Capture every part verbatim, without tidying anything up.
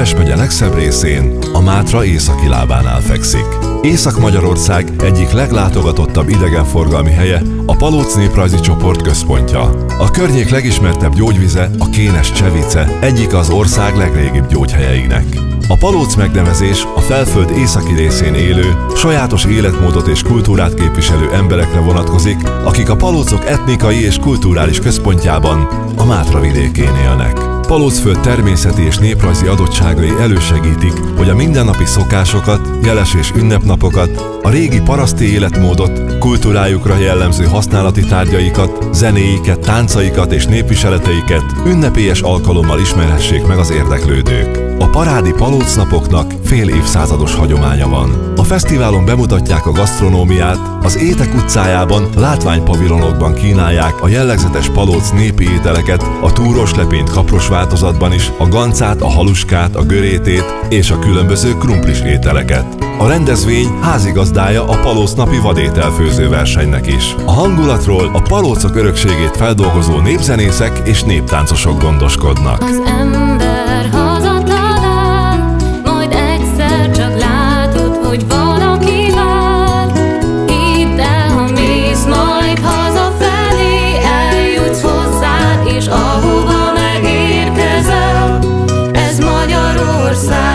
Nemes megye legszebb részén, a Mátra északi lábánál fekszik. Észak-Magyarország egyik leglátogatottabb idegenforgalmi helye, a Palóc néprajzi csoport központja. A környék legismertebb gyógyvize, a Kénes Csevice, egyik az ország legrégibb gyógyhelyeinek. A Palóc megnevezés a Felföld északi részén élő, sajátos életmódot és kultúrát képviselő emberekre vonatkozik, akik a palócok etnikai és kulturális központjában, a Mátra vidékén élnek. Palócföld természeti és néprajzi adottságai elősegítik, hogy a mindennapi szokásokat, jeles és ünnepnapokat, a régi paraszti életmódot, kultúrájukra jellemző használati tárgyaikat, zenéiket, táncaikat és népviseleteiket ünnepélyes alkalommal ismerhessék meg az érdeklődők. A parádi Palócnapoknak fél évszázados hagyománya van. A fesztiválon bemutatják a gasztronómiát, az Étek utcájában látványpavilonokban kínálják a jellegzetes palóc népi ételeket, a túros lepényt kapros változatban is, a gancát, a haluskát, a görétét és a különböző krumplis ételeket. A rendezvény házigazdája a Palócnapi vadételfőző versenynek is. A hangulatról a palócok örökségét feldolgozó népzenészek és néptáncosok gondoskodnak. Az ember hazatlan áll, majd egyszer csak látod, hogy valaki vár. Hidd el, ha mész majd hazafelé, eljutsz hozzád, és ahova megérkezel, ez Magyarország.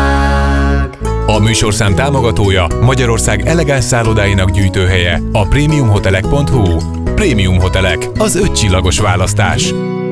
A műsorszám támogatója Magyarország elegáns szállodáinak gyűjtőhelye, a Premium Hotelek pont hu. Premium Hotelek, az ötcsillagos választás.